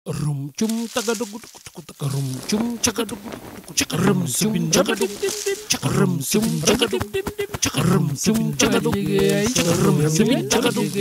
Rum cum tagadugu rum cum chakadugu rum cum chakadugu rum cum chakadugu rum cum chakadugu rum cum chakadugu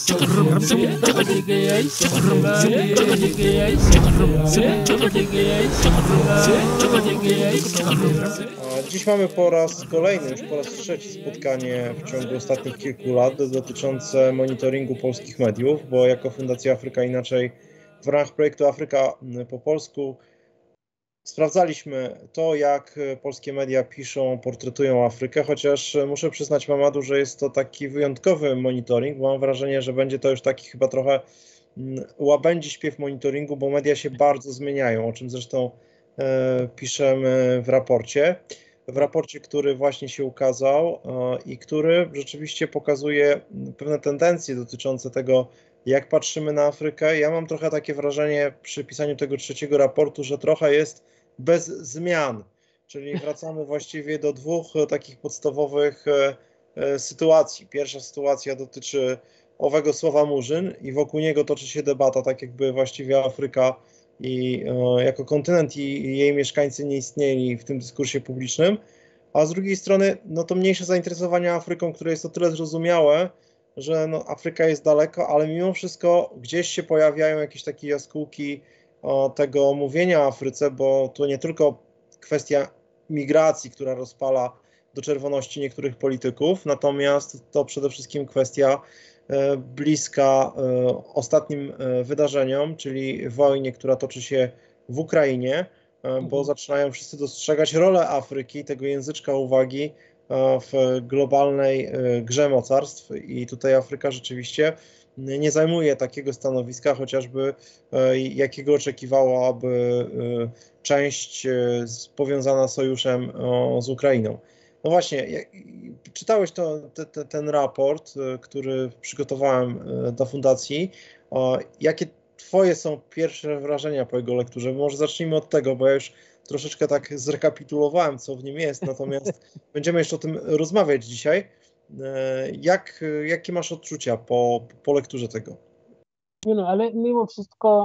Dziś mamy po raz kolejny, już po raz trzeci spotkanie w ciągu ostatnich kilku lat dotyczące monitoringu polskich mediów, bo jako Fundacja Afryka Inaczej w ramach projektu Afryka po polsku sprawdzaliśmy to, jak polskie media piszą, portretują Afrykę, chociaż muszę przyznać, Mamadu, że jest to taki wyjątkowy monitoring, bo mam wrażenie, że będzie to już taki chyba trochę łabędzi śpiew monitoringu, bo media się bardzo zmieniają, o czym zresztą piszemy w raporcie, który właśnie się ukazał i który rzeczywiście pokazuje pewne tendencje dotyczące tego, jak patrzymy na Afrykę. Ja mam trochę takie wrażenie przy pisaniu tego trzeciego raportu, że trochę jest bez zmian, czyli wracamy właściwie do dwóch takich podstawowych sytuacji. Pierwsza sytuacja dotyczy owego słowa murzyn i wokół niego toczy się debata, tak jakby właściwie Afryka i jako kontynent i jej mieszkańcy nie istnieli w tym dyskursie publicznym, a z drugiej strony to mniejsze zainteresowanie Afryką, które jest o tyle zrozumiałe, że Afryka jest daleko, ale mimo wszystko gdzieś się pojawiają jakieś takie jaskółki tego mówienia o Afryce, bo to nie tylko kwestia migracji, która rozpala do czerwoności niektórych polityków, natomiast to przede wszystkim kwestia bliska ostatnim wydarzeniom, czyli wojnie, która toczy się w Ukrainie, bo zaczynają wszyscy dostrzegać rolę Afryki, tego języczka uwagi w globalnej grze mocarstw i tutaj Afryka rzeczywiście nie zajmuje takiego stanowiska, chociażby jakiego oczekiwałaby część powiązana sojuszem z Ukrainą. No właśnie, czytałeś ten raport, który przygotowałem dla Fundacji. Jakie Twoje są pierwsze wrażenia po jego lekturze? Może zacznijmy od tego, bo ja już troszeczkę tak zrekapitulowałem, co w nim jest, natomiast będziemy jeszcze o tym rozmawiać dzisiaj. Jakie masz odczucia po lekturze tego? Ale mimo wszystko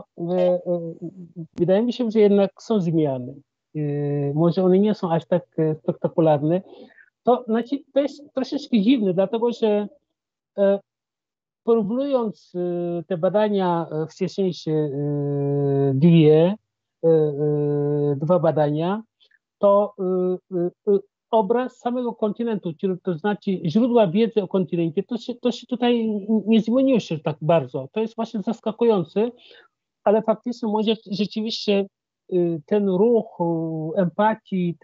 wydaje mi się, że jednak są zmiany. Może one nie są aż tak spektakularne. To jest troszeczkę dziwne, dlatego że porównując te badania wcześniejsze, dwa badania, to obraz samego kontynentu, to znaczy źródła wiedzy o kontynencie, to się tutaj nie zmieniło się tak bardzo. To jest właśnie zaskakujące, ale faktycznie może rzeczywiście ten ruch empatii,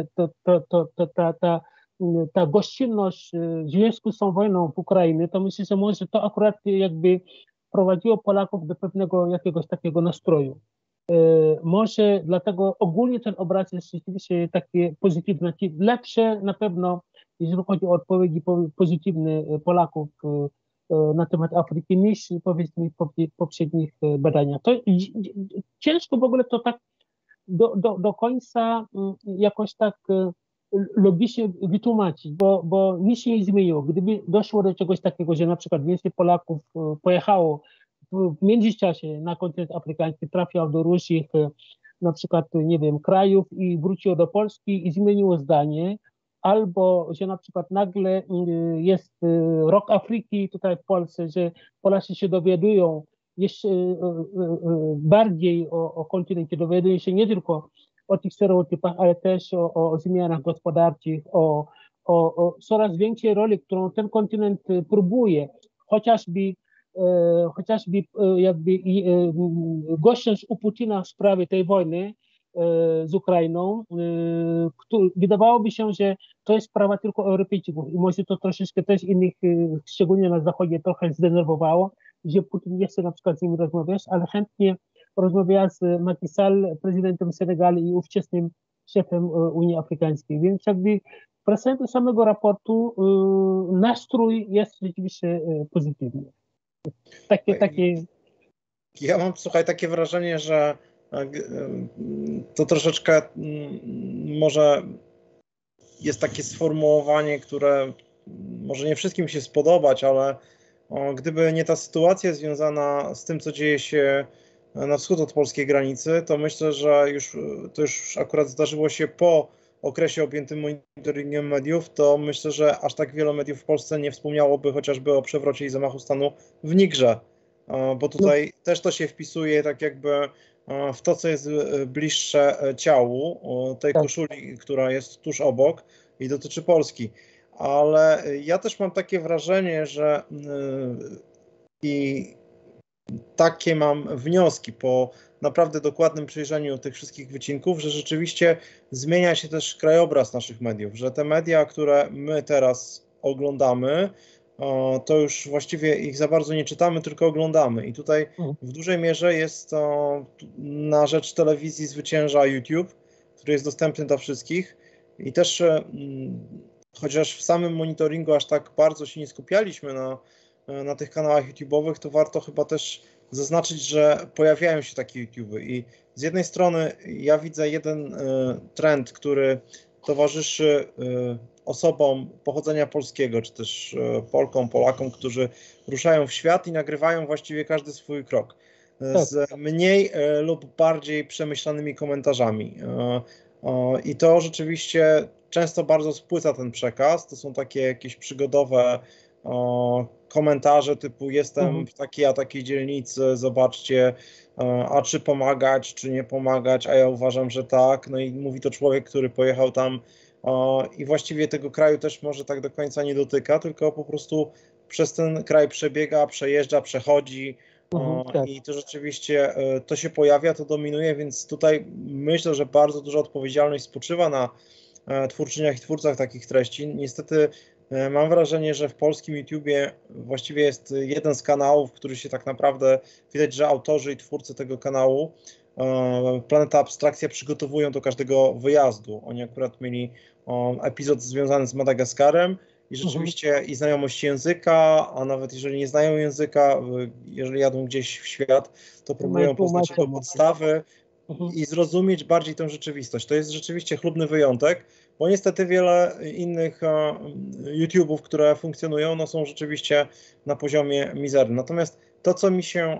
ta gościnność w związku z tą wojną w Ukrainie, to myślę, że może to akurat jakby prowadziło Polaków do pewnego jakiegoś takiego nastroju. Może dlatego ogólnie ten obraz jest rzeczywiście taki pozytywny, lepsze na pewno, jeżeli chodzi o odpowiedzi pozytywne Polaków na temat Afryki niż powiedzmy w poprzednich badaniach. To ciężko w ogóle to tak do końca jakoś tak logicznie wytłumaczyć, bo nic się nie zmieniło. Gdyby doszło do czegoś takiego, że na przykład więcej Polaków pojechało w międzyczasie na kontynent afrykański, trafiał do różnych na przykład, nie wiem, krajów i wróciło do Polski i zmieniło zdanie, albo że na przykład nagle jest rok Afryki tutaj w Polsce, że Polacy się dowiadują jeszcze bardziej o kontynencie, dowiadują się nie tylko o tych stereotypach, ale też o zmianach gospodarczych, o coraz większej roli, którą ten kontynent próbuje, chociażby jakby goszcząc u Putina w sprawie tej wojny z Ukrainą, wydawałoby się, że to jest sprawa tylko Europejczyków i może to troszeczkę też innych, szczególnie na Zachodzie, trochę zdenerwowało, że Putin nie chce na przykład z nimi rozmawiać, ale chętnie rozmawiała z Macky Sall, prezydentem Senegalu i ówczesnym szefem Unii Afrykańskiej. Więc jakby wracając do samego raportu, nastrój jest rzeczywiście pozytywny. Takie... Ja mam, słuchaj, takie wrażenie, że to troszeczkę może jest takie sformułowanie, które może nie wszystkim się spodobać, ale gdyby nie ta sytuacja związana z tym, co dzieje się na wschód od polskiej granicy, to myślę, że to już akurat zdarzyło się po okresie objętym monitoringiem mediów, to myślę, że aż tak wiele mediów w Polsce nie wspomniałoby chociażby o przewrocie i zamachu stanu w Nigrze, bo tutaj też to się wpisuje tak jakby w to, co jest bliższe ciału tej koszuli, która jest tuż obok i dotyczy Polski. Ale ja też mam takie wrażenie, że i takie mam wnioski po naprawdę dokładnym przyjrzeniu tych wszystkich wycinków, że rzeczywiście zmienia się też krajobraz naszych mediów, że te media, które my teraz oglądamy, to już właściwie ich za bardzo nie czytamy, tylko oglądamy. I tutaj w dużej mierze jest to na rzecz telewizji zwycięża YouTube, który jest dostępny dla wszystkich. I też chociaż w samym monitoringu aż tak bardzo się nie skupialiśmy na tych kanałach YouTube'owych, to warto chyba też zaznaczyć, że pojawiają się takie YouTube'y i z jednej strony ja widzę jeden trend, który towarzyszy osobom pochodzenia polskiego, czy też Polkom, Polakom, którzy ruszają w świat i nagrywają właściwie każdy swój krok z mniej lub bardziej przemyślanymi komentarzami. I to rzeczywiście często bardzo spłyca ten przekaz. To są takie jakieś przygodowe komentarze typu jestem w takiej a takiej dzielnicy, zobaczcie, a czy pomagać, czy nie pomagać, a ja uważam, że tak. No i mówi to człowiek, który pojechał tam i właściwie tego kraju też może tak do końca nie dotyka, tylko po prostu przez ten kraj przebiega, przejeżdża, przechodzi i to rzeczywiście to się pojawia, to dominuje, więc tutaj myślę, że bardzo duża odpowiedzialność spoczywa na twórczyniach i twórcach takich treści. Niestety mam wrażenie, że w polskim YouTubie właściwie jest jeden z kanałów, który się tak naprawdę, widać, że autorzy i twórcy tego kanału Planeta Abstrakcja przygotowują do każdego wyjazdu. Oni akurat mieli epizod związany z Madagaskarem i rzeczywiście i znajomość języka, a nawet jeżeli nie znają języka, jeżeli jadą gdzieś w świat, to próbują poznać jego podstawy i zrozumieć bardziej tę rzeczywistość. To jest rzeczywiście chlubny wyjątek, bo niestety wiele innych YouTube'ów, które funkcjonują, no są rzeczywiście na poziomie mizernym. Natomiast to, co mi się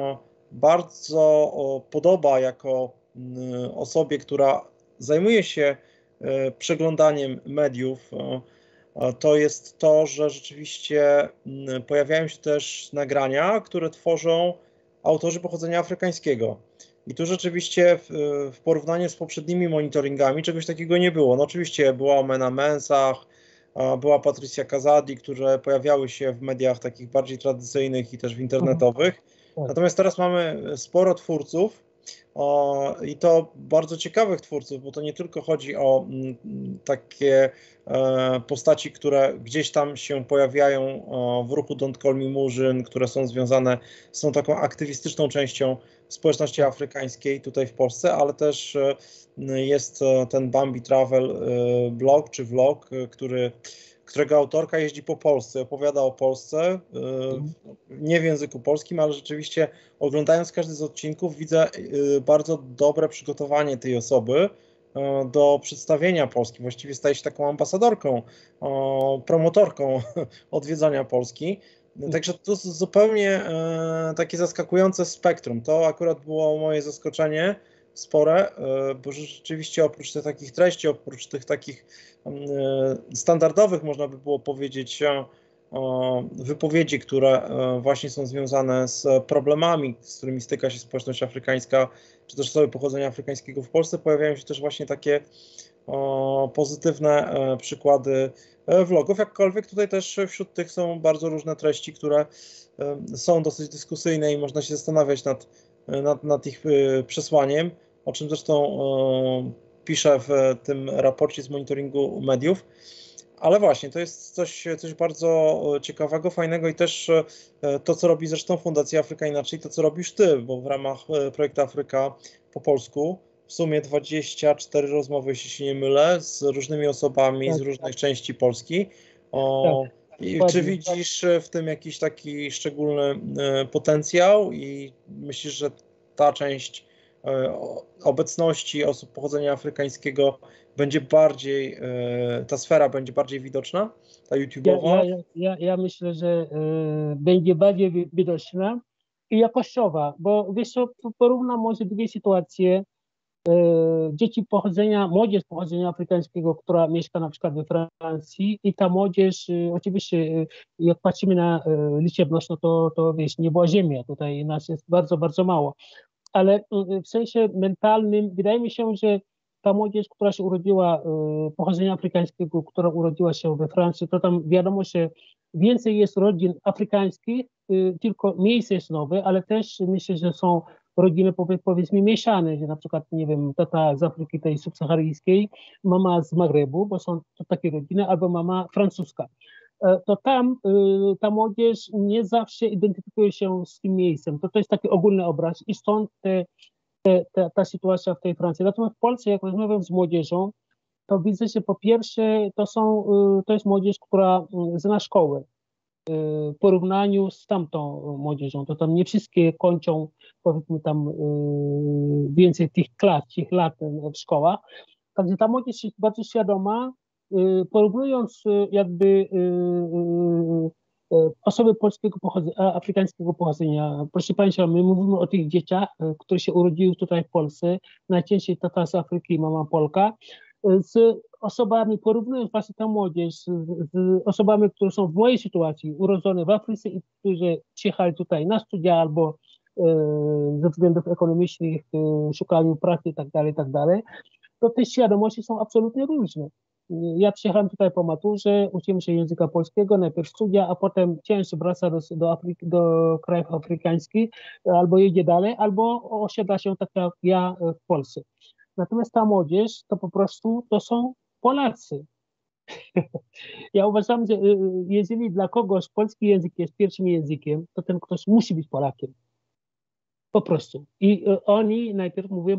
bardzo podoba jako osobie, która zajmuje się przeglądaniem mediów, to jest to, że rzeczywiście pojawiają się też nagrania, które tworzą autorzy pochodzenia afrykańskiego. I tu rzeczywiście w porównaniu z poprzednimi monitoringami czegoś takiego nie było. No oczywiście była Mena Mensah, była Patricia Kazadi, które pojawiały się w mediach takich bardziej tradycyjnych i też w internetowych. Natomiast teraz mamy sporo twórców i to bardzo ciekawych twórców, bo to nie tylko chodzi o takie postaci, które gdzieś tam się pojawiają w ruchu Don't Call Me Murzyn, które są związane z tą taką aktywistyczną częścią społeczności afrykańskiej tutaj w Polsce, ale też jest ten Bambi Travel blog czy vlog, którego autorka jeździ po Polsce, opowiada o Polsce, nie w języku polskim, ale rzeczywiście oglądając każdy z odcinków widzę bardzo dobre przygotowanie tej osoby do przedstawienia Polski. Właściwie staje się taką ambasadorką, promotorką odwiedzania Polski. Także to zupełnie takie zaskakujące spektrum. To akurat było moje zaskoczenie spore, bo rzeczywiście oprócz tych takich treści, oprócz tych takich standardowych, można by było powiedzieć, wypowiedzi, które właśnie są związane z problemami, z którymi styka się społeczność afrykańska, czy też osoby pochodzenia afrykańskiego w Polsce, pojawiają się też właśnie takie pozytywne przykłady vlogów, jakkolwiek tutaj też wśród tych są bardzo różne treści, które są dosyć dyskusyjne i można się zastanawiać nad ich przesłaniem, o czym zresztą piszę w tym raporcie z monitoringu mediów. Ale właśnie, to jest coś bardzo ciekawego, fajnego i też to, co robi zresztą Fundacja Afryka Inaczej, to, co robisz ty, bo w ramach projektu Afryka po polsku w sumie 24 rozmowy, jeśli się nie mylę, z różnymi osobami z różnych części Polski. Czy widzisz w tym jakiś taki szczególny potencjał i myślisz, że ta część obecności osób pochodzenia afrykańskiego będzie bardziej, ta sfera będzie bardziej widoczna, ta YouTube'owa? Ja myślę, że będzie bardziej widoczna i jakościowa, bo wiesz co, porównam może dwie sytuacje. Młodzież pochodzenia afrykańskiego, która mieszka na przykład we Francji i ta młodzież, oczywiście jak patrzymy na liczebność, no to wiesz, nie była ziemia, tutaj nas jest bardzo, bardzo mało, ale w sensie mentalnym wydaje mi się, że ta młodzież, która się urodziła, pochodzenia afrykańskiego, która urodziła się we Francji, to tam wiadomo, że więcej jest rodzin afrykańskich, tylko miejsce jest nowe, ale też myślę, że są rodziny powiedzmy mieszane, że na przykład, nie wiem, tata z Afryki tej subsaharyjskiej, mama z Magrebu, bo są to takie rodziny, albo mama francuska. To tam ta młodzież nie zawsze identyfikuje się z tym miejscem. To jest taki ogólny obraz i stąd ta sytuacja w tej Francji. Natomiast w Polsce, jak rozmawiam z młodzieżą, to widzę, że po pierwsze to jest młodzież, która zna szkołę. W porównaniu z tamtą młodzieżą, to tam nie wszystkie kończą, powiedzmy tam więcej tych lat w szkołach. Także ta młodzież jest bardzo świadoma, porównując jakby osoby afrykańskiego pochodzenia. Proszę Państwa, my mówimy o tych dzieciach, które się urodziły tutaj w Polsce, najczęściej tata z Afryki, mama Polka, z osobami, porównując właśnie tę młodzież z osobami, które są w mojej sytuacji, urodzone w Afryce i którzy przyjechali tutaj na studia albo ze względów ekonomicznych, szukali pracy i tak dalej, to te świadomości są absolutnie różne. Ja przyjechałem tutaj po maturze, uczyłem się języka polskiego, najpierw studia, a potem często wraca do krajów afrykańskich, albo jedzie dalej, albo osiedla się tak jak ja w Polsce. Natomiast ta młodzież to po prostu to są Polacy. Ja uważam, że jeżeli dla kogoś polski język jest pierwszym językiem, to ten ktoś musi być Polakiem. Po prostu. I oni najpierw mówią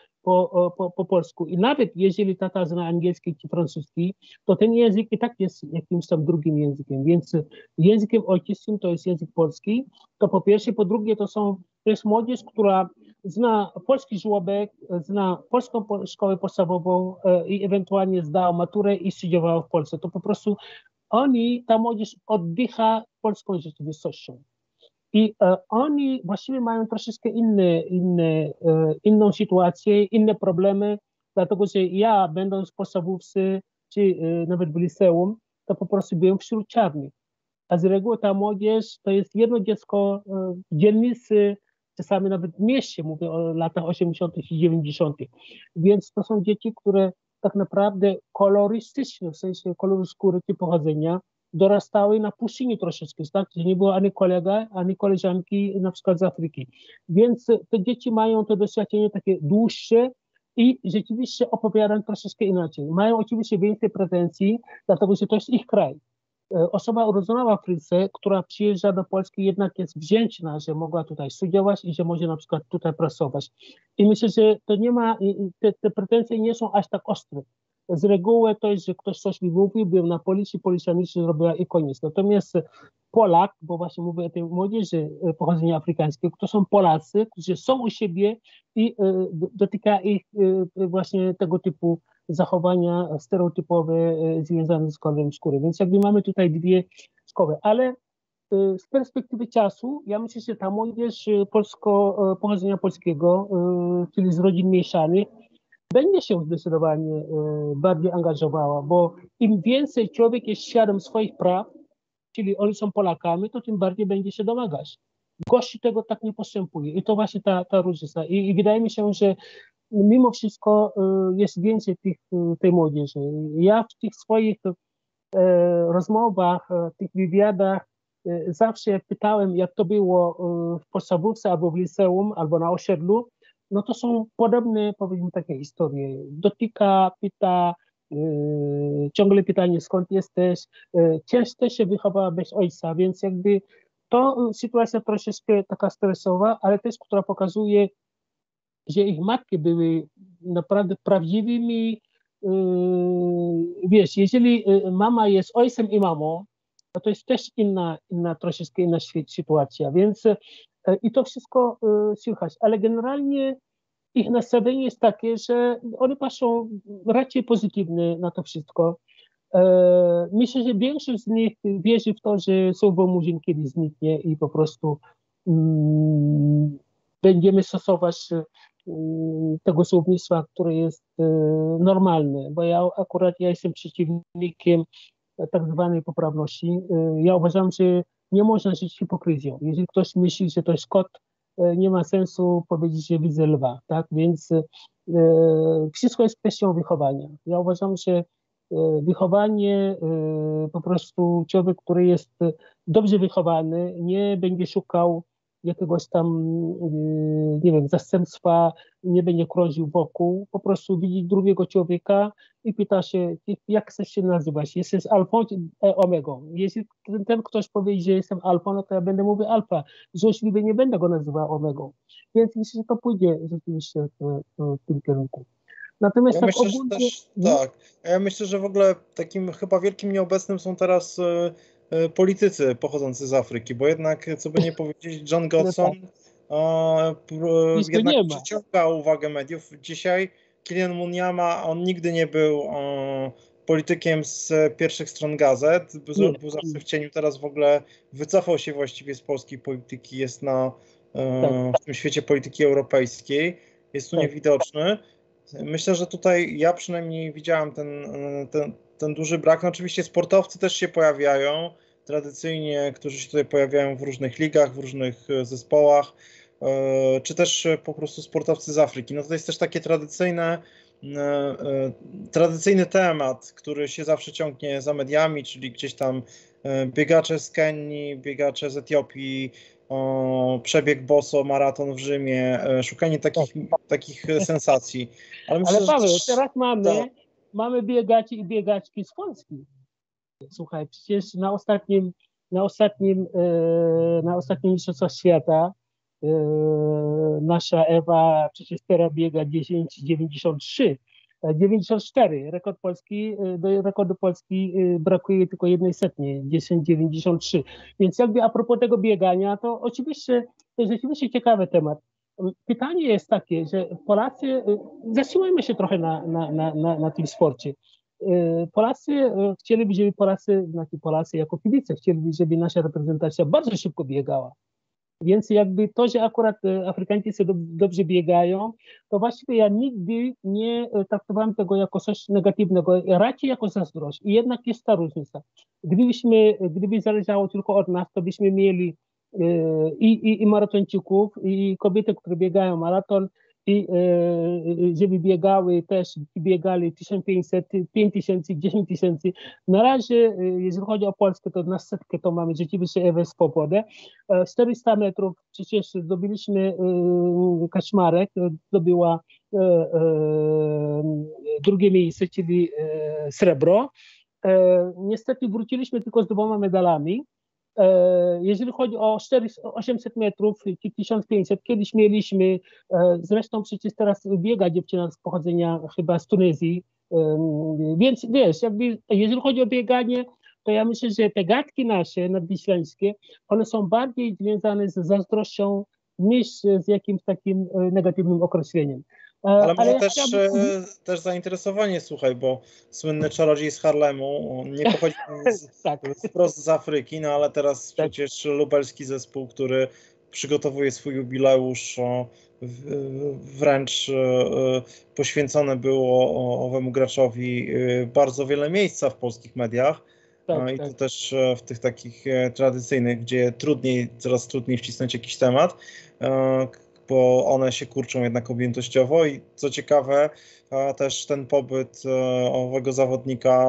po polsku. I nawet jeżeli tata zna angielski czy francuski, to ten język i tak jest jakimś tam drugim językiem. Więc językiem ojczystym to jest język polski. To po pierwsze. Po drugie to jest młodzież, która zna polski żłobek, zna polską szkołę podstawową i ewentualnie zdała maturę i studiowała w Polsce. To po prostu ta młodzież oddycha polską rzeczywistością. I oni właściwie mają troszeczkę inną sytuację, inne problemy, dlatego że ja, będąc w podstawówce, czy nawet w liceum, to po prostu byłem wśród czarnych. A z reguły ta młodzież to jest jedno dziecko w dzielnicy, czasami nawet w mieście, mówię o latach 80. i 90. Więc to są dzieci, które tak naprawdę kolorystycznie, w sensie koloru skóry czy pochodzenia, dorastały na pustyni troszeczkę, tak? Że nie było ani kolega, ani koleżanki na przykład z Afryki. Więc te dzieci mają to doświadczenie takie dłuższe i rzeczywiście opowiadają troszeczkę inaczej. Mają oczywiście więcej pretensji, dlatego że to jest ich kraj. Osoba urodzona w Afryce, która przyjeżdża do Polski, jednak jest wdzięczna, że mogła tutaj studiować i że może na przykład tutaj pracować. I myślę, że to nie ma, te pretensje nie są aż tak ostre. Z reguły to jest, że ktoś coś mi mówił, byłem na policji, policja nic nie zrobiła i koniec. Natomiast Polak, bo właśnie mówię o tej młodzieży pochodzenia afrykańskiego, to są Polacy, którzy są u siebie i dotyka ich właśnie tego typu zachowania stereotypowe związane z kolorem skóry. Więc jakby mamy tutaj dwie szkoły, ale z perspektywy czasu ja myślę, że ta młodzież pochodzenia polskiego, czyli z rodzin mieszanych, będzie się zdecydowanie bardziej angażowała, bo im więcej człowiek jest świadom swoich praw, czyli oni są Polakami, to tym bardziej będzie się domagać. Gości tego tak nie postępuje i to właśnie ta różnica. I wydaje mi się, że mimo wszystko jest więcej tej młodzieży. Ja w tych swoich rozmowach, tych wywiadach zawsze jak pytałem, jak to było w podstawówce albo w liceum, albo na osiedlu, no to są podobne, powiedzmy, takie historie. Dotyka, pyta, ciągle pytanie, skąd jesteś. Często się wychowała bez ojca, więc jakby to sytuacja troszeczkę taka stresowa, ale też, która pokazuje, że ich matki były naprawdę prawdziwymi, wiesz, jeżeli mama jest ojcem i mamą, to jest też troszeczkę inna sytuacja, więc i to wszystko słychać, ale generalnie ich nastawienie jest takie, że oni patrzą raczej pozytywnie na to wszystko. Myślę, że większość z nich wierzy w to, że słowo murzyn kiedyś zniknie i po prostu będziemy stosować tego słownictwa, które jest normalne, bo ja jestem przeciwnikiem tak zwanej poprawności. Ja uważam, że nie można żyć hipokryzją. Jeżeli ktoś myśli, że to jest kot, nie ma sensu powiedzieć, że widzę lwa, tak? Więc wszystko jest kwestią wychowania. Ja uważam, że wychowanie, po prostu człowiek, który jest dobrze wychowany, nie będzie szukał jakiegoś tam, nie wiem, zastępstwa, nie będzie krążył wokół, po prostu widzi drugiego człowieka i pyta się, jak chcesz się nazywać, jesteś alfą czy omegą? Jeśli ten ktoś powie, że jestem alfą, no to ja będę mówił alfa, złośliwie nie będę go nazywał omegą. Więc myślę, że to pójdzie rzeczywiście w tym kierunku. Natomiast Ja tak myślę, że ogólnie... też tak. A ja myślę, że w ogóle takim chyba wielkim nieobecnym są teraz politycy pochodzący z Afryki, bo jednak, co by nie powiedzieć, John Godson Nic tu jednak nie ma. przyciąga uwagę mediów. Dzisiaj Kylian Munyama, on nigdy nie był politykiem z pierwszych stron gazet, był zawsze w cieniu, teraz w ogóle wycofał się właściwie z polskiej polityki, jest w tym świecie polityki europejskiej, jest tu niewidoczny. Myślę, że tutaj ja przynajmniej widziałem ten duży brak. No oczywiście sportowcy też się pojawiają tradycyjnie, którzy się tutaj pojawiają w różnych ligach, w różnych zespołach, czy też po prostu sportowcy z Afryki. No to jest też takie tradycyjny temat, który się zawsze ciągnie za mediami, czyli gdzieś tam biegacze z Kenii, biegacze z Etiopii, przebieg boso, maraton w Rzymie, szukanie takich sensacji. Ale myślę, Ale Paweł, że teraz mamy biegaczy i biegaczki z Polski. Słuchaj, przecież na ostatnim mistrzostwach świata nasza Ewa przecież teraz biega 10,93. 94, do rekordu Polski brakuje tylko 1/100, 10,93. Więc jakby a propos tego biegania, to oczywiście to jest rzeczywiście ciekawy temat. Pytanie jest takie, że Polacy, zatrzymajmy się trochę na tym sporcie. Polacy chcieliby, żeby Polacy jako kibice chcieliby, żeby nasza reprezentacja bardzo szybko biegała. Więc jakby to, że akurat Afrykańczycy dobrze biegają, to właściwie ja nigdy nie traktowałem tego jako coś negatywnego, raczej jako zazdrość. I jednak jest ta różnica. Gdyby zależało tylko od nas, to byśmy mieli i maratończyków, i kobiety, które biegają maraton, i żeby biegali 1500, 5000, 10 tysięcy. Na razie, jeżeli chodzi o Polskę, to na setkę to mamy rzeczywiście Ewę Swobodę. 400 metrów przecież zdobyliśmy Kaczmarek, zdobyła drugie miejsce, czyli srebro. Niestety wróciliśmy tylko z 2 medalami. Jeżeli chodzi o 800 metrów czy 1500, kiedyś mieliśmy, zresztą przecież teraz biega dziewczyna z pochodzenia chyba z Tunezji, więc wiesz, jakby, jeżeli chodzi o bieganie, to ja myślę, że te gadki nasze nadwiślańskie, one są bardziej związane z zazdrością niż z jakimś takim negatywnym określeniem. Ale może też zainteresowanie, słuchaj, bo słynny czarodziej z Harlemu nie pochodzi wprost z Afryki, no ale teraz przecież lubelski zespół, który przygotowuje swój jubileusz, wręcz poświęcone było owemu graczowi bardzo wiele miejsca w polskich mediach. I to też w tych takich tradycyjnych, gdzie coraz trudniej wcisnąć jakiś temat, bo one się kurczą jednak objętościowo i co ciekawe, też ten pobyt owego zawodnika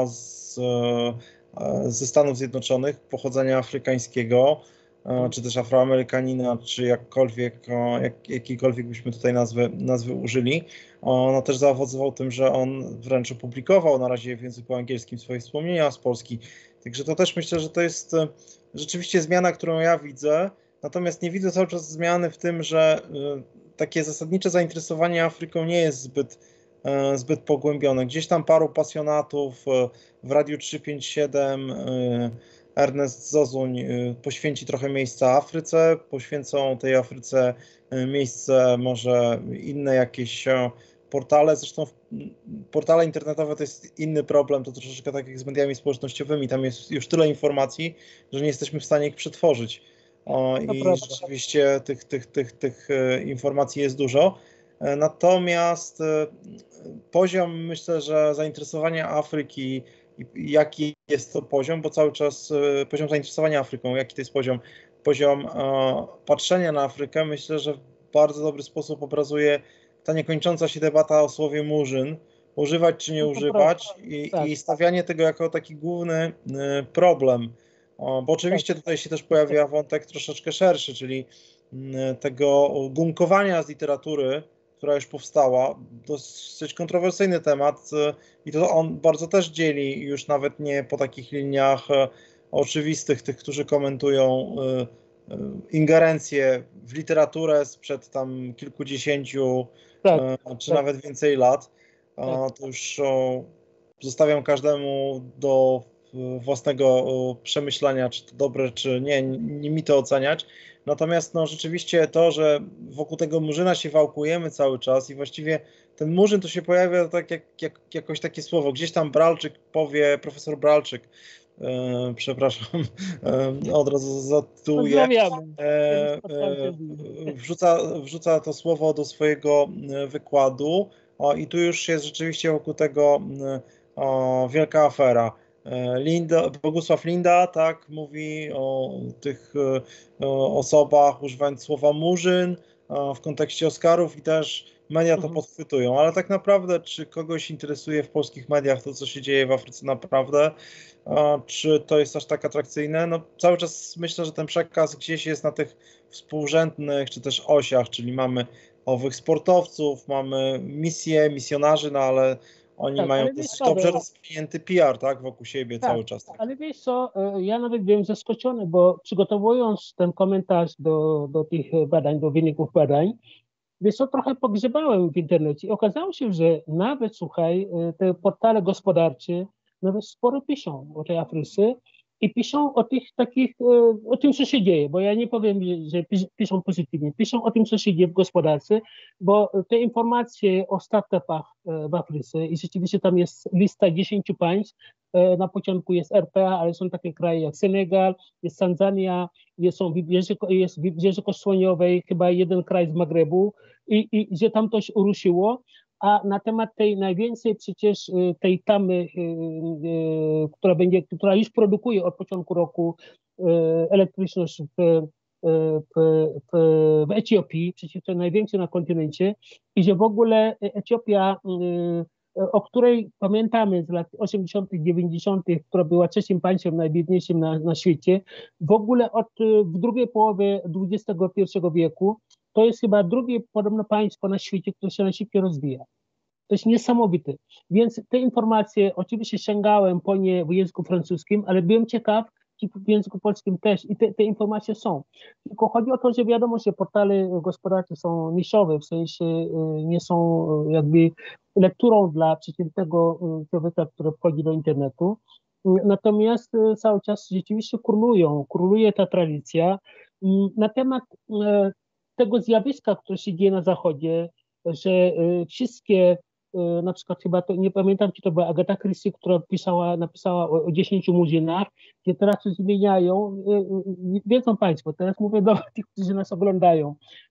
ze Stanów Zjednoczonych, pochodzenia afrykańskiego, czy też Afroamerykanina, czy jakiejkolwiek byśmy tutaj nazwy użyli, no też zaowocował tym, że on wręcz opublikował na razie w języku angielskim swoje wspomnienia z Polski. Także to też myślę, że to jest rzeczywiście zmiana, którą ja widzę. Natomiast nie widzę cały czas zmiany w tym, że takie zasadnicze zainteresowanie Afryką nie jest zbyt pogłębione. Gdzieś tam paru pasjonatów w Radiu 357, Ernest Zozuń poświęci trochę miejsca Afryce, poświęcą tej Afryce miejsce może inne jakieś portale. Zresztą portale internetowe to jest inny problem, to troszeczkę tak jak z mediami społecznościowymi. Tam jest już tyle informacji, że nie jesteśmy w stanie ich przetworzyć. I prawda. rzeczywiście tych informacji jest dużo. Natomiast poziom, myślę, że zainteresowania Afryki, jaki jest to poziom, bo cały czas poziom zainteresowania Afryką, jaki to jest poziom patrzenia na Afrykę, myślę, że w bardzo dobry sposób obrazuje ta niekończąca się debata o słowie murzyn, używać czy nie używać Tak. i stawianie tego jako taki główny problem. Bo oczywiście tutaj się też pojawia wątek troszeczkę szerszy, czyli tego gumkowania z literatury, która już powstała. Dosyć kontrowersyjny temat i to on bardzo też dzieli już nawet nie po takich liniach oczywistych, tych, którzy komentują ingerencję w literaturę sprzed tam kilkudziesięciu czy nawet więcej lat. To już zostawiam każdemu do własnego przemyślenia, czy to dobre, czy nie, nie mi to oceniać. Natomiast no, rzeczywiście to, że wokół tego murzyna się wałkujemy cały czas i właściwie ten murzyn to się pojawia tak jakoś takie słowo. Gdzieś tam Bralczyk powie, profesor Bralczyk, przepraszam, od razu zatytułuję, wrzuca to słowo do swojego wykładu i tu już jest rzeczywiście wokół tego wielka afera. Bogusław Linda, tak, mówi o tych osobach, używając słowa murzyn w kontekście Oscarów i też media to podchwytują, ale tak naprawdę, czy kogoś interesuje w polskich mediach to, co się dzieje w Afryce naprawdę, czy to jest aż tak atrakcyjne? No, cały czas myślę, że ten przekaz gdzieś jest na tych współrzędnych, czy też osiach, czyli mamy owych sportowców, mamy misje, misjonarzy, no ale oni mają dosyć dobrze rozwinięty PR, tak, wokół siebie cały czas. Ale wiesz co, ja nawet byłem zaskoczony, bo przygotowując ten komentarz do tych badań, do wyników badań, wiesz co, trochę pogrzebałem w internecie i okazało się, że nawet, słuchaj, te portale gospodarcze nawet sporo piszą o tej Afryce i piszą o tych takich, o tym, co się dzieje, bo ja nie powiem, że piszą pozytywnie, piszą o tym, co się dzieje w gospodarce, bo te informacje o startupach w Afryce i rzeczywiście tam jest lista 10 państw, na początku jest RPA, ale są takie kraje jak Senegal, jest Tanzania, jest w Wybrzeży Kościołowej, chyba jeden kraj z Magrebu i że tam coś ruszyło. A na temat tej najwięcej przecież tej tamy, która już produkuje od początku roku elektryczność w Etiopii, przecież to największe na kontynencie i że w ogóle Etiopia, o której pamiętamy z lat 80., 90., która była trzecim państwem najbiedniejszym na świecie, w ogóle w drugiej połowie XXI wieku to jest chyba drugie podobno państwo na świecie, które się najszybciej rozwija. To jest niesamowite. Więc te informacje oczywiście sięgałem po nie w języku francuskim, ale byłem ciekaw, czy w języku polskim też i te informacje są. Tylko chodzi o to, że wiadomo, że portale gospodarcze są niszowe, w sensie nie są jakby lekturą dla przeciętnego człowieka, który wchodzi do internetu. Natomiast cały czas rzeczywiście króluje ta tradycja. Na temat tego zjawiska, które się dzieje na Zachodzie, że wszystkie, na przykład chyba, to, nie pamiętam, czy to była Agatha Christie, która napisała o 10 murzynach, gdzie teraz się zmieniają. Wiedzą Państwo, teraz mówię do tych, którzy nas oglądają.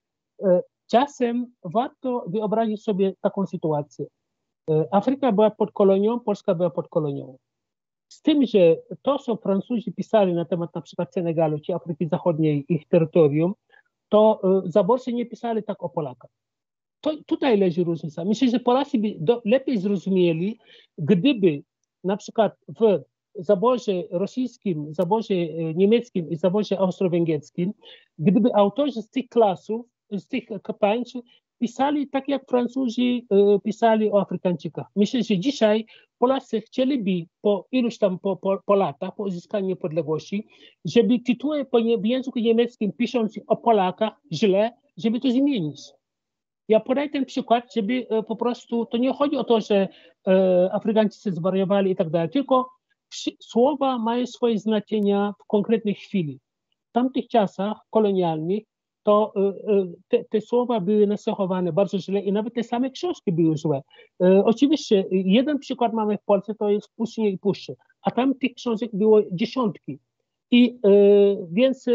Czasem warto wyobrazić sobie taką sytuację. Afryka była pod kolonią, Polska była pod kolonią. Z tym, że to, co Francuzi pisali na temat na przykład Senegalu czy Afryki Zachodniej, ich terytorium, to zaborcy nie pisali tak o Polakach. Tutaj leży różnica. Myślę, że Polacy by lepiej zrozumieli, gdyby na przykład w zaborze rosyjskim, zaborze niemieckim i zaborze austro-węgierskim, gdyby autorzy z tych klasów, z tych państw pisali tak, jak Francuzi pisali o Afrykańczykach. Myślę, że dzisiaj Polacy chcieliby po iluś tam po latach, po uzyskaniu niepodległości, żeby tytuły w języku niemieckim pisząc o Polakach źle, żeby to zmienić. Ja podaję ten przykład, żeby po prostu, to nie chodzi o to, że Afrykańczycy zwariowali i tak dalej, tylko słowa mają swoje znaczenia w konkretnej chwili. W tamtych czasach kolonialnych to te słowa były nacechowane bardzo źle i nawet te same książki były złe. Oczywiście jeden przykład mamy w Polsce, to jest Pustynie i Puszcze, a tam tych książek było dziesiątki. I więc jak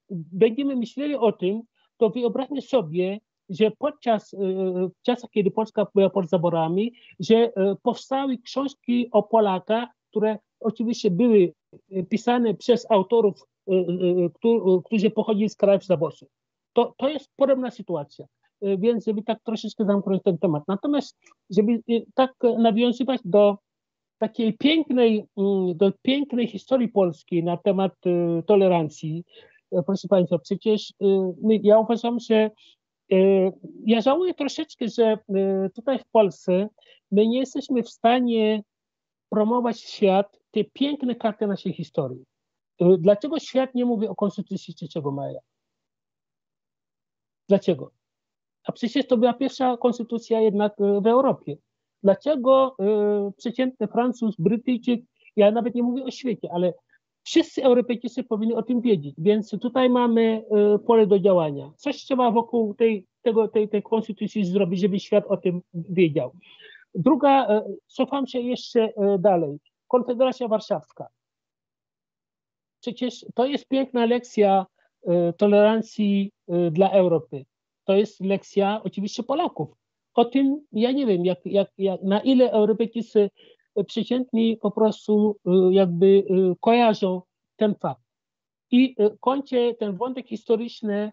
będziemy myśleli o tym, to wyobraźmy sobie, że w czasach, kiedy Polska była pod zaborami, że powstały książki o Polakach, które oczywiście były pisane przez autorów, którzy pochodzili z krajów zaborczych. To jest podobna sytuacja. Więc żeby tak troszeczkę zamknąć ten temat. Natomiast, żeby tak nawiązywać do takiej pięknej historii polskiej na temat tolerancji, proszę Państwa, przecież ja uważam, że ja żałuję troszeczkę, że tutaj w Polsce my nie jesteśmy w stanie promować w świat te piękne karty naszej historii. Dlaczego świat nie mówi o Konstytucji 3 maja? Dlaczego? A przecież to była pierwsza konstytucja jednak w Europie. Dlaczego przeciętny Francuz, Brytyjczyk, ja nawet nie mówię o świecie, ale wszyscy Europejczycy powinni o tym wiedzieć, więc tutaj mamy pole do działania. Coś trzeba wokół tej konstytucji zrobić, żeby świat o tym wiedział. Druga, cofam się jeszcze dalej. Konfederacja Warszawska. Przecież to jest piękna lekcja tolerancji dla Europy. To jest lekcja oczywiście Polaków. O tym ja nie wiem, na ile Europejczycy przeciętni po prostu jakby kojarzą ten fakt. I kończę ten wątek historyczny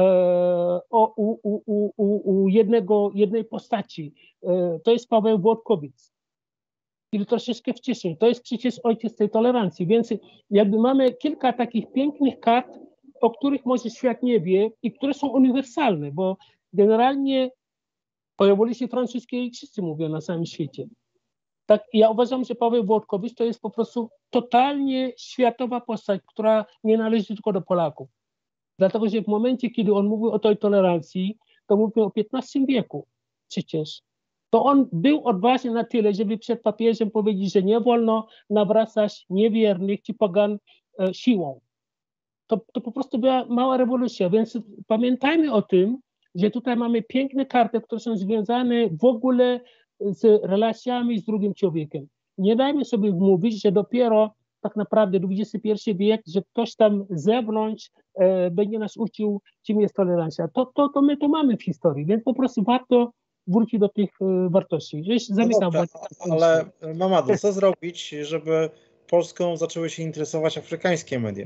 jednej postaci. To jest Paweł Włodkowic. I troszeczkę wcześniej. To jest przecież ojciec tej tolerancji. Więc jakby mamy kilka takich pięknych kart, o których może świat nie wie i które są uniwersalne, bo generalnie o rewolucji francuskiej wszyscy mówią na całym świecie. Tak, ja uważam, że Paweł Włodkowicz to jest po prostu totalnie światowa postać, która nie należy tylko do Polaków. Dlatego, że w momencie, kiedy on mówił o tej tolerancji, to mówił o XV wieku przecież. To on był odważny na tyle, żeby przed papieżem powiedzieć, że nie wolno nawracać niewiernych czy pogan siłą. To po prostu była mała rewolucja, więc pamiętajmy o tym, że tutaj mamy piękne karty, które są związane w ogóle z relacjami z drugim człowiekiem. Nie dajmy sobie wmówić, że dopiero tak naprawdę XXI wiek, że ktoś tam z zewnątrz będzie nas uczył, czym jest tolerancja. To my to mamy w historii, więc po prostu warto wrócić do tych wartości. No dobrze, ale Mamadou, co zrobić, żeby Polską zaczęły się interesować afrykańskie media?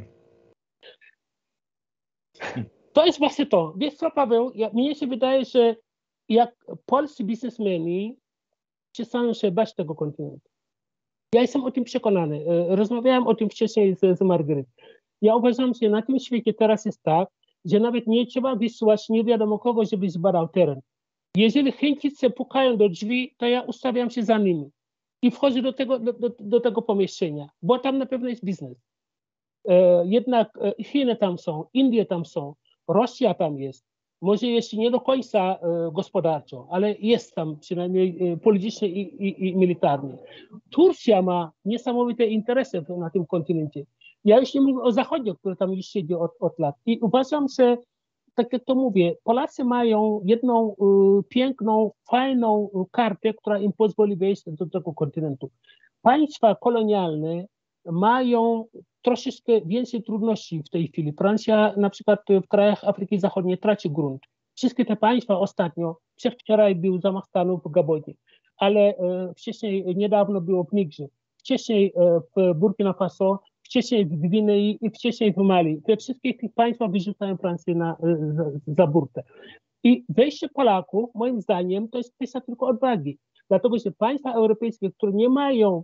To jest właśnie to. Wiesz co, Paweł, mnie się wydaje, że jak polscy biznesmeni przestaną się bać tego kontynentu. Ja jestem o tym przekonany. Rozmawiałem o tym wcześniej z Margaret. Ja uważam, że na tym świecie teraz jest tak, że nawet nie trzeba wysłać nie wiadomo kogo, żeby zbadał teren. Jeżeli Chińczycy pukają do drzwi, to ja ustawiam się za nimi i wchodzę do tego pomieszczenia, bo tam na pewno jest biznes. Jednak Chiny tam są, Indie tam są, Rosja tam jest. Może jeszcze nie do końca gospodarczo, ale jest tam przynajmniej politycznie i militarnie. Turcja ma niesamowite interesy na tym kontynencie. Ja już nie mówię o Zachodzie, który tam już siedzi od lat. I uważam, że tak jak to mówię, Polacy mają jedną piękną, fajną kartę, która im pozwoli wejść do tego kontynentu. Państwa kolonialne mają troszeczkę więcej trudności w tej chwili. Francja na przykład w krajach Afryki Zachodniej traci grunt. Wszystkie te państwa ostatnio, przedwczoraj był zamach stanu w Gabonie, ale wcześniej, niedawno było w Nigrze, wcześniej w Burkina Faso, wcześniej w Gwinei i wcześniej w Mali. Te wszystkie tych państwa wyrzucają Francję za burtę. I wejście Polaków, moim zdaniem, to jest kwestia tylko odwagi. Dlatego, że państwa europejskie, które nie mają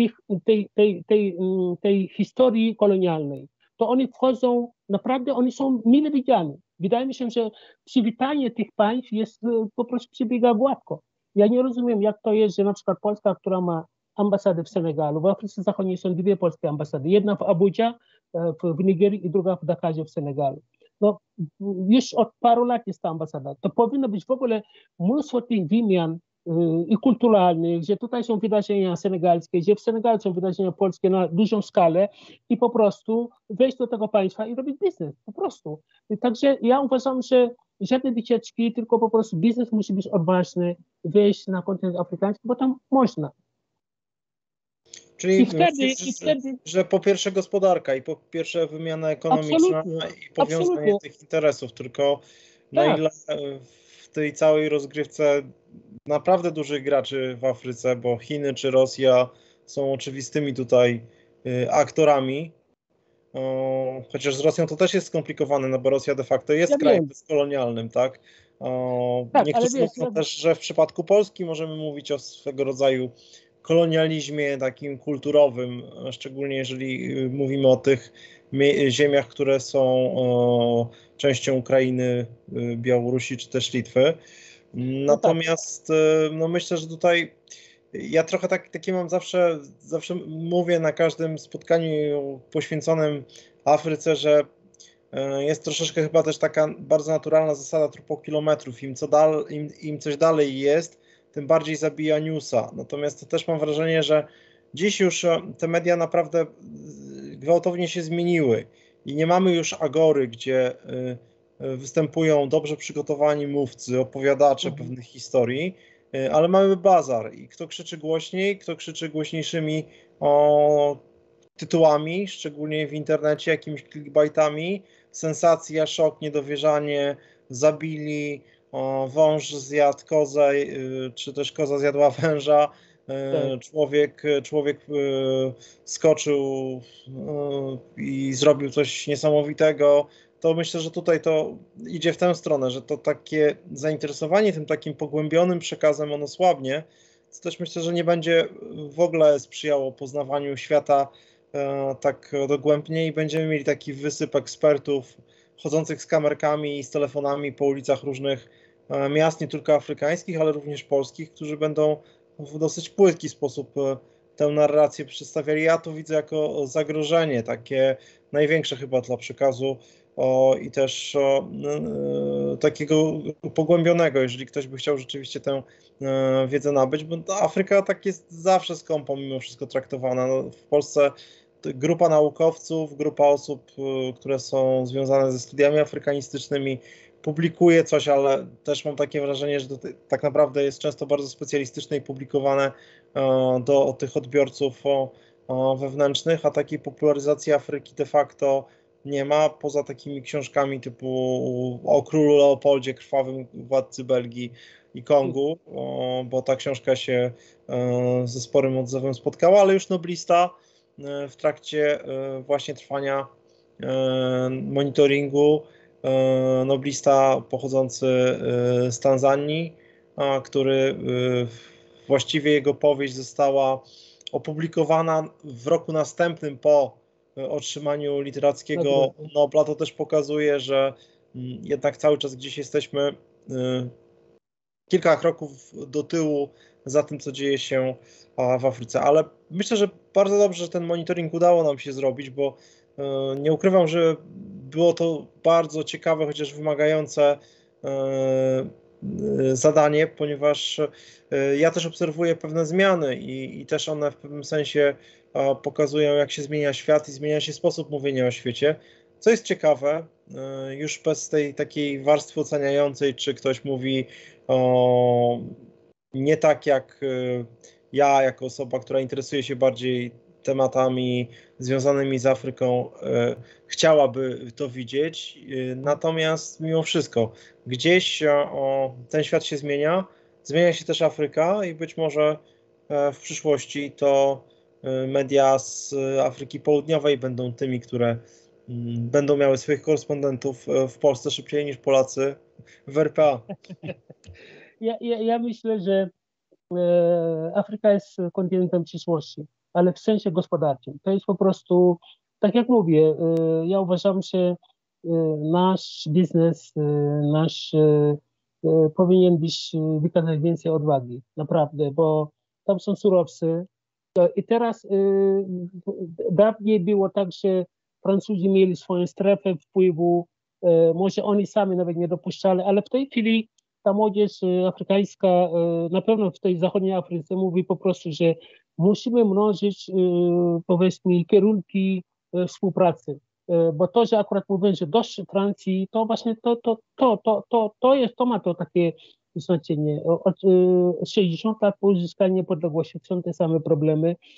tej historii kolonialnej, to oni wchodzą, naprawdę oni są mile widziani. Wydaje mi się, że przywitanie tych państw jest po prostu przebiega gładko. Ja nie rozumiem, jak to jest, że na przykład Polska, która ma ambasadę w Senegalu, w Afryce Zachodniej są dwie polskie ambasady. Jedna w Abudża w Nigerii i druga w Dakarze w Senegalu. No, już od paru lat jest ta ambasada. To powinno być w ogóle mnóstwo tych wymian i kulturalnych, że tutaj są wydarzenia senegalskie, że w Senegalu są wydarzenia polskie na dużą skalę i po prostu wejść do tego państwa i robić biznes, po prostu. Także ja uważam, że żadne wycieczki, tylko po prostu biznes musi być odważny, wejść na kontynent afrykański, bo tam można. Czyli I wtedy, myślisz, że po pierwsze gospodarka i po pierwsze wymiana ekonomiczna absolutnie, i powiązanie absolutnie, tych interesów, tylko na tak. ile w tej całej rozgrywce naprawdę dużych graczy w Afryce, bo Chiny czy Rosja są oczywistymi tutaj aktorami, chociaż z Rosją to też jest skomplikowane, no bo Rosja de facto jest Ja krajem wiem, bezkolonialnym, tak? tak, ale Niektórzy wiesz, mówią też, że w przypadku Polski możemy mówić o swego rodzaju kolonializmie takim kulturowym, szczególnie jeżeli mówimy o tych ziemiach, które są częścią Ukrainy, Białorusi czy też Litwy. no tak, Natomiast no myślę, że tutaj ja trochę takie mam zawsze mówię na każdym spotkaniu poświęconym Afryce, że jest troszeczkę chyba też taka bardzo naturalna zasada trupokilometrów. Im coś dalej jest, tym bardziej zabija newsa. Natomiast to też mam wrażenie, że dziś już te media naprawdę gwałtownie się zmieniły i nie mamy już agory, gdzie występują dobrze przygotowani mówcy, opowiadacze pewnych historii, ale mamy bazar i kto krzyczy głośniej, kto krzyczy głośniejszymi tytułami, szczególnie w internecie, jakimiś clickbaitami, sensacja, szok, niedowierzanie, zabili, wąż zjadł kozę, czy też koza zjadła węża, tak. człowiek skoczył i zrobił coś niesamowitego. To myślę, że tutaj to idzie w tę stronę, że to takie zainteresowanie tym takim pogłębionym przekazem ono słabnie, co też myślę, że nie będzie w ogóle sprzyjało poznawaniu świata tak dogłębnie i będziemy mieli taki wysyp ekspertów chodzących z kamerkami i z telefonami po ulicach różnych miast, nie tylko afrykańskich, ale również polskich, którzy będą w dosyć płytki sposób tę narrację przedstawiali. Ja to widzę jako zagrożenie, takie największe chyba dla przekazu i też takiego pogłębionego, jeżeli ktoś by chciał rzeczywiście tę wiedzę nabyć, bo Afryka tak jest zawsze skąpo mimo wszystko traktowana. No, w Polsce grupa naukowców, grupa osób, które są związane ze studiami afrykanistycznymi, publikuje coś, ale też mam takie wrażenie, że to tak naprawdę jest często bardzo specjalistyczne i publikowane do tych odbiorców wewnętrznych, a takiej popularyzacji Afryki de facto nie ma, poza takimi książkami typu o królu Leopoldzie, krwawym władcy Belgii i Kongu, bo ta książka się ze sporym odzewem spotkała, ale już noblista w trakcie właśnie trwania monitoringu, noblista pochodzący z Tanzanii, który właściwie jego powieść została opublikowana w roku następnym po otrzymaniu literackiego Nobla. To też pokazuje, że jednak cały czas gdzieś jesteśmy kilka kroków do tyłu za tym, co dzieje się w Afryce. Ale myślę, że bardzo dobrze, że ten monitoring udało nam się zrobić, bo nie ukrywam, że było to bardzo ciekawe, chociaż wymagające zadanie, ponieważ ja też obserwuję pewne zmiany i też one w pewnym sensie pokazują, jak się zmienia świat i zmienia się sposób mówienia o świecie. Co jest ciekawe, już bez tej takiej warstwy oceniającej, czy ktoś mówi nie tak jak ja, jako osoba, która interesuje się bardziej tematami związanymi z Afryką, chciałaby to widzieć. Natomiast mimo wszystko gdzieś ten świat się zmienia się też Afryka i być może w przyszłości to media z Afryki Południowej będą tymi, które będą miały swoich korespondentów w Polsce szybciej niż Polacy w RPA. Ja myślę, że Afryka jest kontynentem przyszłości, ale w sensie gospodarczym. To jest po prostu, tak jak mówię, ja uważam, że nasz biznes, nasz powinien być, wykazać więcej odwagi, naprawdę, bo tam są surowce. I teraz dawniej było tak, że Francuzi mieli swoją strefę wpływu, może oni sami nawet nie dopuszczali, ale w tej chwili ta młodzież afrykańska, na pewno w tej zachodniej Afryce mówi po prostu, że musimy mnożyć, powiedzmy, kierunki współpracy. Bo to, że akurat mówię, że dość Francji, to właśnie to ma to takie znaczenie. Od 60 lat po uzyskaniu niepodległości są te same problemy.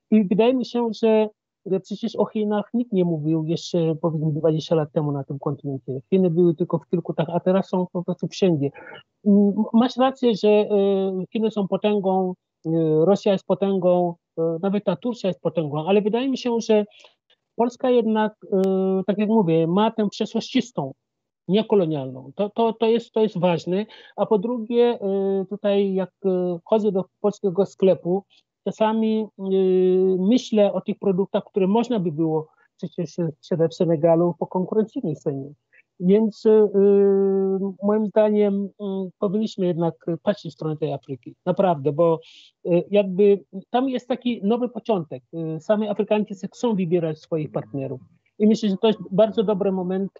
I wydaje mi się, że przecież o Chinach nikt nie mówił jeszcze powiedzmy 20 lat temu na tym kontynencie. Chiny były tylko w kilku, tak, a teraz są po prostu wszędzie. Masz rację, że Chiny są potęgą, Rosja jest potęgą, nawet ta Turcja jest potęgą, ale wydaje mi się, że Polska jednak, tak jak mówię, ma tę przeszłość czystą, niekolonialną. To jest ważne. A po drugie, tutaj jak chodzę do polskiego sklepu, czasami myślę o tych produktach, które można by było przecież sprzedać w Senegalu po konkurencyjnej cenie. Więc moim zdaniem powinniśmy jednak patrzeć w stronę tej Afryki. Naprawdę, bo jakby tam jest taki nowy początek. Sami Afrykańczycy chcą wybierać swoich partnerów. I myślę, że to jest bardzo dobry moment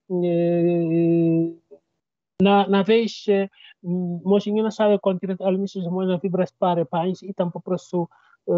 na wejście, może nie na cały kontynent, ale myślę, że można wybrać parę państw i tam po prostu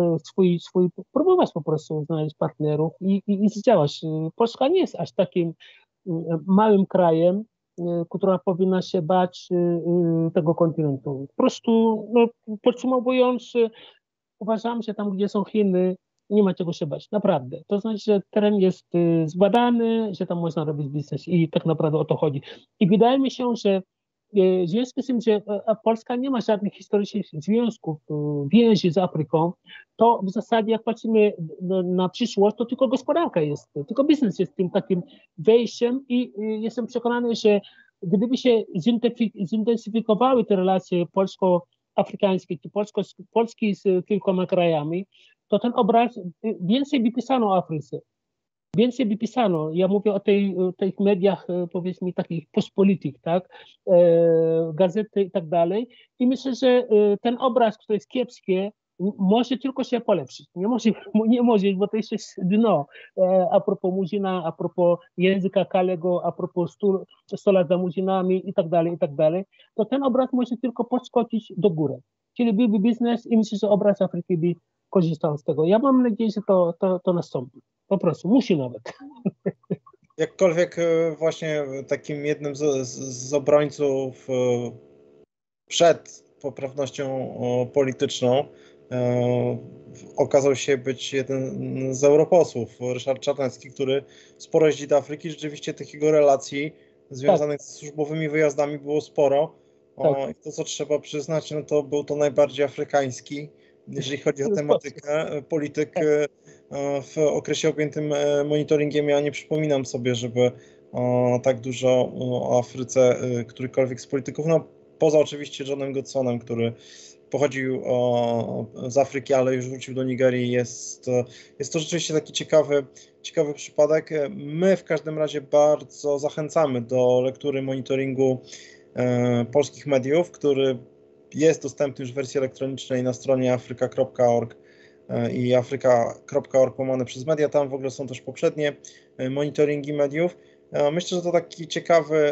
próbować po prostu znaleźć partnerów i zdziałać. Polska nie jest aż takim małym krajem, która powinna się bać tego kontynentu. Po prostu, no, podsumowując, uważam, że tam, gdzie są Chiny, nie ma czego się bać, naprawdę. To znaczy, że teren jest zbadany, że tam można robić biznes i tak naprawdę o to chodzi. I wydaje mi się, że w związku z tym, że Polska nie ma żadnych historycznych związków, więzi z Afryką, to w zasadzie jak patrzymy na przyszłość, to tylko gospodarka jest, tylko biznes jest tym takim wejściem i jestem przekonany, że gdyby się zintensyfikowały te relacje polsko-afrykańskie czy Polski z kilkoma krajami, to ten obraz, więcej by pisano o Afryce. Więcej by pisano. Ja mówię o tych mediach, powiedzmy, takich postpolitych, tak? Gazety i tak dalej. I myślę, że ten obraz, który jest kiepski, może tylko się polepszyć. Nie może, bo to jeszcze jest dno. A propos Muzina, a propos języka Kalego, a propos 100 lat za Muzinami i tak dalej, to ten obraz może tylko podskoczyć do góry. Czyli byłby biznes i myślę, że obraz Afryki by korzystał z tego. Ja mam nadzieję, że to nastąpi. Po prostu, musi nawet. Jakkolwiek właśnie takim jednym z obrońców przed poprawnością polityczną okazał się być jeden z europosłów, Ryszard Czarnecki, który sporo jeździ do Afryki. Rzeczywiście tych jego relacji związanych z służbowymi wyjazdami było sporo. I to, co trzeba przyznać, no to był to najbardziej afrykański, jeżeli chodzi o tematykę, polityk w okresie objętym monitoringiem. Ja nie przypominam sobie, żeby tak dużo o Afryce którykolwiek z polityków, no poza oczywiście Johnem Godsonem, który pochodził z Afryki, ale już wrócił do Nigerii. Jest to rzeczywiście taki ciekawy przypadek. My w każdym razie bardzo zachęcamy do lektury monitoringu polskich mediów, który jest dostępny już w wersji elektronicznej na stronie afryka.org i afryka.org łamane przez media. Tam w ogóle są też poprzednie monitoringi mediów. Myślę, że to taki ciekawy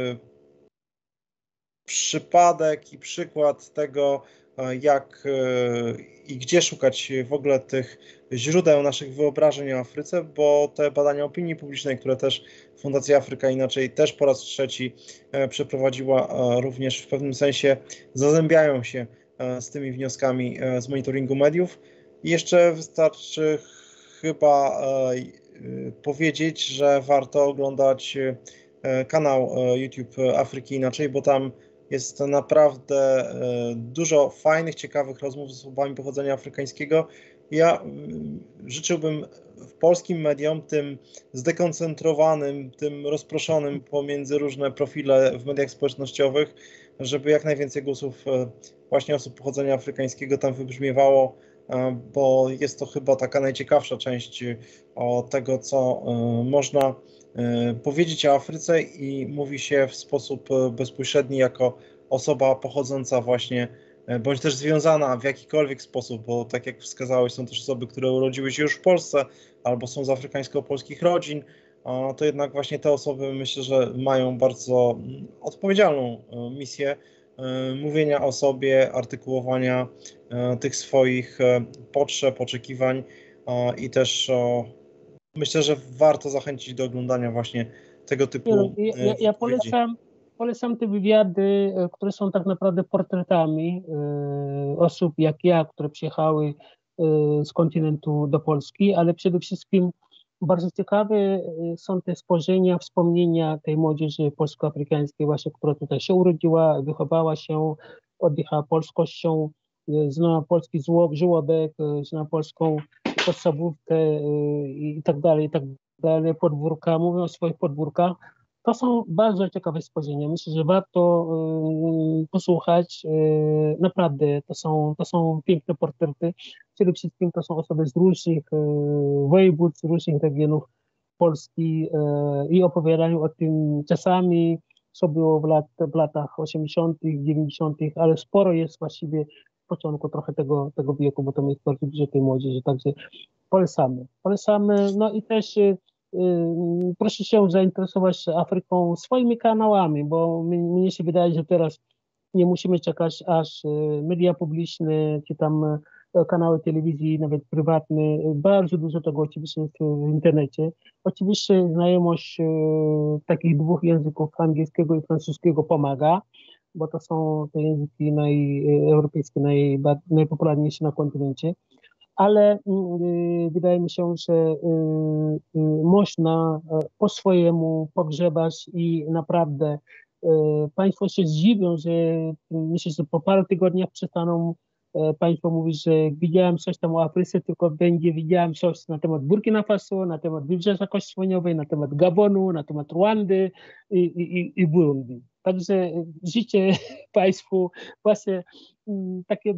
przypadek i przykład tego, jak i gdzie szukać w ogóle tych źródeł naszych wyobrażeń o Afryce, bo te badania opinii publicznej, które też Fundacja Afryka Inaczej też po raz trzeci przeprowadziła, również w pewnym sensie zazębiają się z tymi wnioskami z monitoringu mediów. I jeszcze wystarczy chyba powiedzieć, że warto oglądać kanał YouTube Afryki Inaczej, bo tam jest naprawdę dużo fajnych, ciekawych rozmów z osobami pochodzenia afrykańskiego. Ja życzyłbym polskim mediom, tym zdekoncentrowanym, tym rozproszonym pomiędzy różne profile w mediach społecznościowych, żeby jak najwięcej głosów właśnie osób pochodzenia afrykańskiego tam wybrzmiewało, bo jest to chyba taka najciekawsza część tego, co można powiedzieć o Afryce i mówi się w sposób bezpośredni jako osoba pochodząca właśnie, bądź też związana w jakikolwiek sposób, bo tak jak wskazałeś, są też osoby, które urodziły się już w Polsce albo są z afrykańsko-polskich rodzin, to jednak właśnie te osoby myślę, że mają bardzo odpowiedzialną misję mówienia o sobie, artykułowania tych swoich potrzeb, oczekiwań i też myślę, że warto zachęcić do oglądania właśnie tego typu Ja polecam te wywiady, które są tak naprawdę portretami osób jak ja, które przyjechały z kontynentu do Polski, ale przede wszystkim bardzo ciekawe są te spojrzenia, wspomnienia tej młodzieży polsko-afrykańskiej właśnie, która tutaj się urodziła, wychowała się, oddychała polskością, zna polski żłobek, zna polską podstawówkę i tak dalej, podwórka, mówią o swoich podwórkach. To są bardzo ciekawe spojrzenia. Myślę, że warto posłuchać. Naprawdę to są piękne portrety. Przede wszystkim to są osoby z różnych województw, z różnych regionów Polski i opowiadają o tym czasami, co było w latach 80., 90., ale sporo jest właściwie w początku trochę tego wieku, bo to jest bardzo dużo tej młodzieży, także polecamy. No i też proszę się zainteresować Afryką swoimi kanałami, bo mnie się wydaje, że teraz nie musimy czekać, aż media publiczne, czy tam kanały telewizji, nawet prywatne, bardzo dużo tego oczywiście jest w internecie. Oczywiście znajomość takich dwóch języków, angielskiego i francuskiego, pomaga, bo to są te języki europejskie najpopularniejsze na kontynencie. Ale wydaje mi się, że można po swojemu pogrzebać i naprawdę Państwo się zdziwią, że myślę, że po paru tygodniach przestaną Państwo mówić, że widziałem coś tam o Afryce, tylko będzie widziałem coś na temat Burkina Faso, na temat Wybrzeża Kościołowej, na temat Gabonu, na temat Rwandy i Burundi. Także życzę Państwu właśnie takich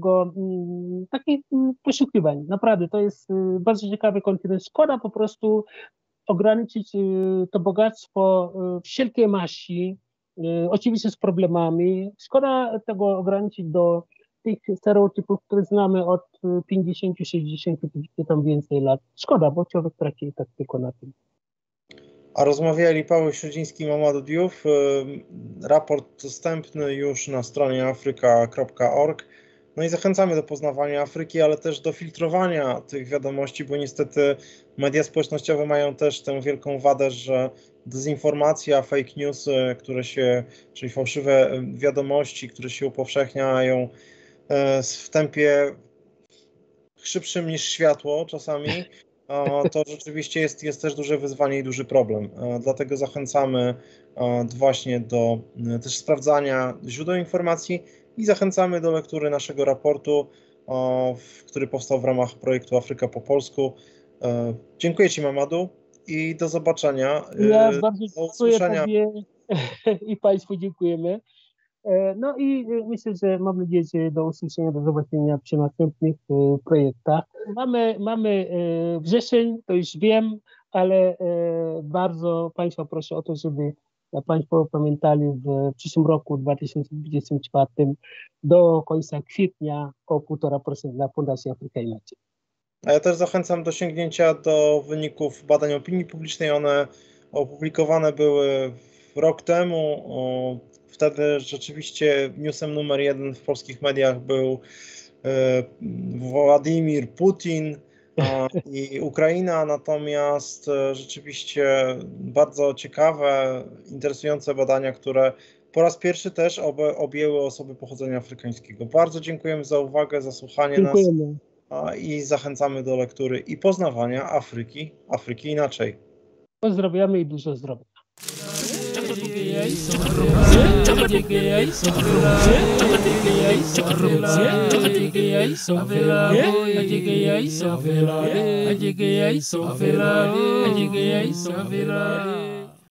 poszukiwań. Naprawdę, to jest bardzo ciekawy kontynent. Szkoda po prostu ograniczyć to bogactwo wszelkiej maści, oczywiście z problemami. Szkoda tego ograniczyć do tych stereotypów, które znamy od 50, 60, tam więcej lat. Szkoda, bo człowiek traci tak tylko na tym. A rozmawiali Paweł Śledziński i Mamadou Diouf. Raport dostępny już na stronie afryka.org. No i zachęcamy do poznawania Afryki, ale też do filtrowania tych wiadomości, bo niestety media społecznościowe mają też tę wielką wadę, że dezinformacja, fake newsy, czyli fałszywe wiadomości, które się upowszechniają w tempie szybszym niż światło czasami, to rzeczywiście jest też duże wyzwanie i duży problem. Dlatego zachęcamy właśnie do też sprawdzania źródeł informacji i zachęcamy do lektury naszego raportu, który powstał w ramach projektu Afryka po polsku. Dziękuję Ci, Mamadou, i do zobaczenia. Ja bardzo dziękuję Tobie i Państwu dziękujemy. No i myślę, że mam nadzieję, że do usłyszenia, do zobaczenia przy następnych projektach. Mamy wrzesień, to już wiem, ale bardzo Państwa proszę o to, żeby Państwo pamiętali w przyszłym roku 2024 do końca kwietnia o 1,5% dla Fundacji Afryka Inaczej. A ja też zachęcam do sięgnięcia do wyników badań opinii publicznej. One opublikowane były rok temu. Wtedy rzeczywiście newsem numer 1 w polskich mediach był Władimir Putin i Ukraina, natomiast rzeczywiście bardzo ciekawe, interesujące badania, które po raz pierwszy też objęły osoby pochodzenia afrykańskiego. Bardzo dziękujemy za uwagę, za słuchanie nas i zachęcamy do lektury i poznawania Afryki inaczej. Pozdrawiamy i dużo zdrowia. Savela